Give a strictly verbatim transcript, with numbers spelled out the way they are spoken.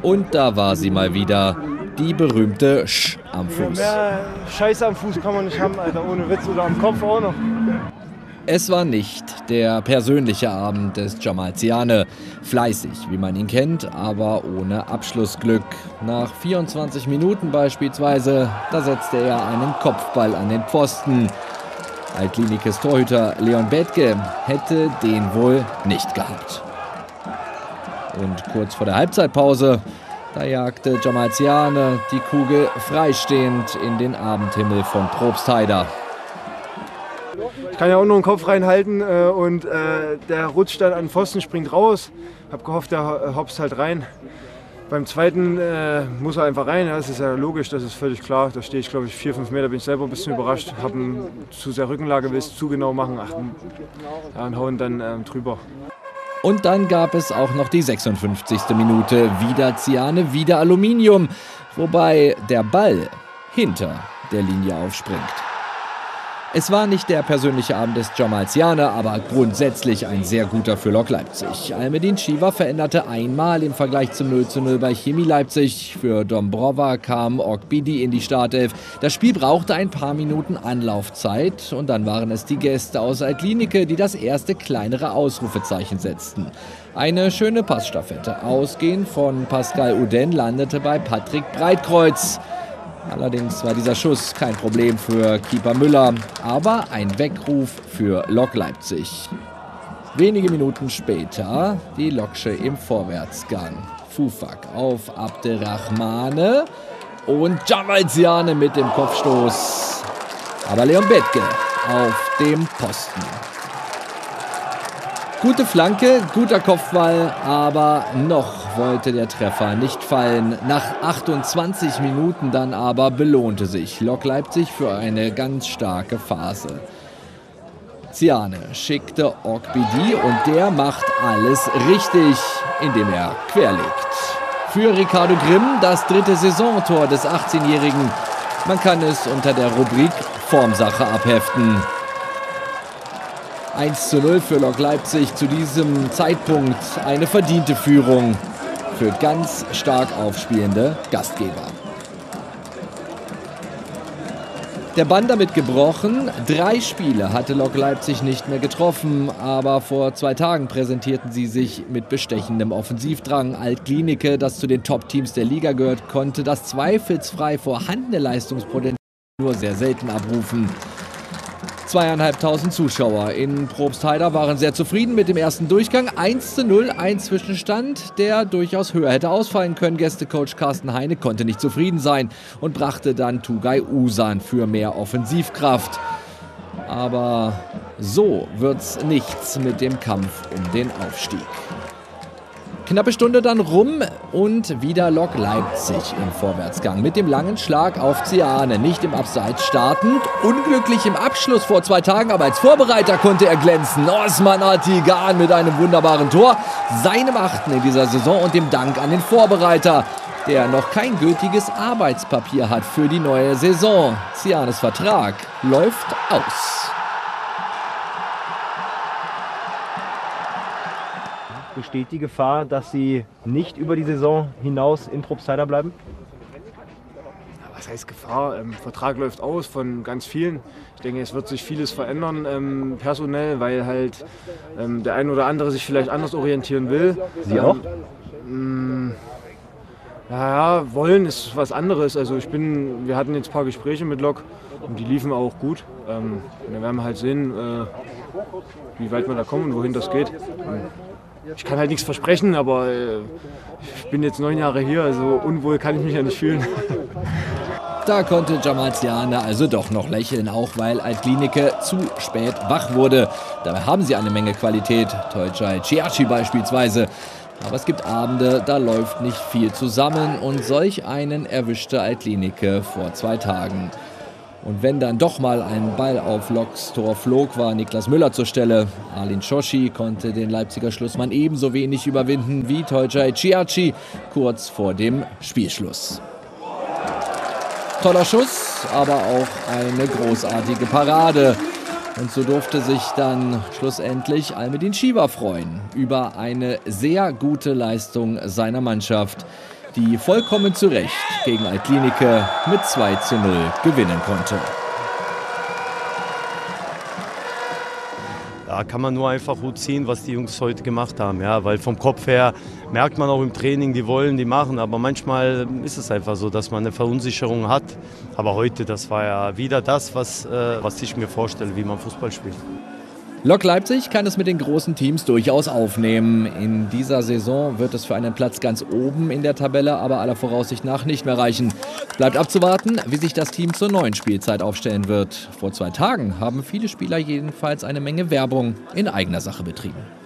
Und da war sie mal wieder, die berühmte Sch am Fuß. Mehr Scheiße am Fuß kann man nicht haben, Alter, ohne Witz, oder am Kopf auch noch. Es war nicht der persönliche Abend des Jamal Ziane. Fleißig, wie man ihn kennt, aber ohne Abschlussglück. Nach vierundzwanzig Minuten beispielsweise, da setzte er einen Kopfball an den Pfosten. Altlinikes Torhüter Leon Bethke hätte den wohl nicht gehabt. Und kurz vor der Halbzeitpause, da jagte Jamal Ziane die Kugel freistehend in den Abendhimmel von Probstheida. Ich kann ja auch nur den Kopf reinhalten äh, und äh, der rutscht dann an den Pfosten, springt raus. Hab gehofft, der hopst halt rein. Beim zweiten äh, muss er einfach rein, ja, das ist ja logisch, das ist völlig klar. Da stehe ich, glaube ich, vier, fünf Meter, bin ich selber ein bisschen überrascht. Hab ihn zu sehr Rückenlage, will es zu genau machen. Ach, ja, und hauen dann ähm, drüber. Und dann gab es auch noch die sechsundfünfzigste Minute. Wieder Ziane, wieder Aluminium. Wobei der Ball hinter der Linie aufspringt. Es war nicht der persönliche Abend des Jamal Ziane, aber grundsätzlich ein sehr guter für Lok Leipzig. Almedin Shiva veränderte einmal im Vergleich zum null zu null bei Chemie Leipzig. Für Dombrova kam Ogbidi in die Startelf. Das Spiel brauchte ein paar Minuten Anlaufzeit und dann waren es die Gäste aus Altlinike, die das erste kleinere Ausrufezeichen setzten. Eine schöne Passstaffette. Ausgehend von Pascal Uden landete bei Patrick Breitkreuz. Allerdings war dieser Schuss kein Problem für Keeper Müller, aber ein Weckruf für Lok Leipzig. Wenige Minuten später die Loksche im Vorwärtsgang. Fufak auf Abderrahmane und Jamal Ziane mit dem Kopfstoß. Aber Leon Bethke auf dem Posten. Gute Flanke, guter Kopfball, aber noch wollte der Treffer nicht fallen. Nach achtundzwanzig Minuten dann aber belohnte sich Lok Leipzig für eine ganz starke Phase. Ziane schickte Ogbidi und der macht alles richtig, indem er querlegt. Für Ricardo Grimm das dritte Saisontor des achtzehnjährigen. Man kann es unter der Rubrik Formsache abheften. eins zu null für Lok Leipzig, zu diesem Zeitpunkt eine verdiente Führung für ganz stark aufspielende Gastgeber. Der Bann damit gebrochen. Drei Spiele hatte Lok Leipzig nicht mehr getroffen, aber vor zwei Tagen präsentierten sie sich mit bestechendem Offensivdrang. Altlinike, das zu den Top-Teams der Liga gehört, konnte das zweifelsfrei vorhandene Leistungspotenzial nur sehr selten abrufen. Zweieinhalbtausend Zuschauer in Probstheida waren sehr zufrieden mit dem ersten Durchgang. eins zu null, ein Zwischenstand, der durchaus höher hätte ausfallen können. Gästecoach Carsten Heine konnte nicht zufrieden sein und brachte dann Tugay Usan für mehr Offensivkraft. Aber so wird's nichts mit dem Kampf um den Aufstieg. Knappe Stunde dann rum und wieder Lok Leipzig im Vorwärtsgang mit dem langen Schlag auf Ziane. Nicht im Abseits startend, unglücklich im Abschluss vor zwei Tagen, aber als Vorbereiter konnte er glänzen. Osman Atigan mit einem wunderbaren Tor, seinem achten in dieser Saison und dem Dank an den Vorbereiter, der noch kein gültiges Arbeitspapier hat für die neue Saison. Zianes Vertrag läuft aus. Besteht die Gefahr, dass Sie nicht über die Saison hinaus in Probstheida bleiben? Was heißt Gefahr? Ähm, Vertrag läuft aus von ganz vielen. Ich denke, es wird sich vieles verändern ähm, personell, weil halt ähm, der ein oder andere sich vielleicht anders orientieren will. Sie auch? Ähm, ja, wollen ist was anderes. Also ich bin, wir hatten jetzt ein paar Gespräche mit Lok und die liefen auch gut. Ähm, wir werden halt sehen, äh, wie weit wir da kommen und wohin das geht. Und ich kann halt nichts versprechen, aber äh, ich bin jetzt neun Jahre hier, also unwohl kann ich mich ja nicht fühlen. Da konnte Jamal Ziane also doch noch lächeln, auch weil Altlinike zu spät wach wurde. Dabei haben sie eine Menge Qualität, Tolcay Ciacci beispielsweise. Aber es gibt Abende, da läuft nicht viel zusammen und solch einen erwischte Altlinike vor zwei Tagen. Und wenn dann doch mal ein Ball auf Loks Tor flog, war Niklas Müller zur Stelle. Arlin Schoshi konnte den Leipziger Schlussmann ebenso wenig überwinden wie Tolcay Ciacci kurz vor dem Spielschluss. Toller Schuss, aber auch eine großartige Parade. Und so durfte sich dann schlussendlich Almedin Shiva freuen über eine sehr gute Leistung seiner Mannschaft. die vollkommen zu Recht gegen Alt-Glienicke mit zwei zu null gewinnen konnte. Da kann man nur einfach Hut ziehen, was die Jungs heute gemacht haben. Ja, weil vom Kopf her merkt man auch im Training, die wollen, die machen. Aber manchmal ist es einfach so, dass man eine Verunsicherung hat. Aber heute, das war ja wieder das, was, äh, was ich mir vorstelle, wie man Fußball spielt. Lok Leipzig kann es mit den großen Teams durchaus aufnehmen. In dieser Saison wird es für einen Platz ganz oben in der Tabelle aber aller Voraussicht nach nicht mehr reichen. Bleibt abzuwarten, wie sich das Team zur neuen Spielzeit aufstellen wird. Vor zwei Tagen haben viele Spieler jedenfalls eine Menge Werbung in eigener Sache betrieben.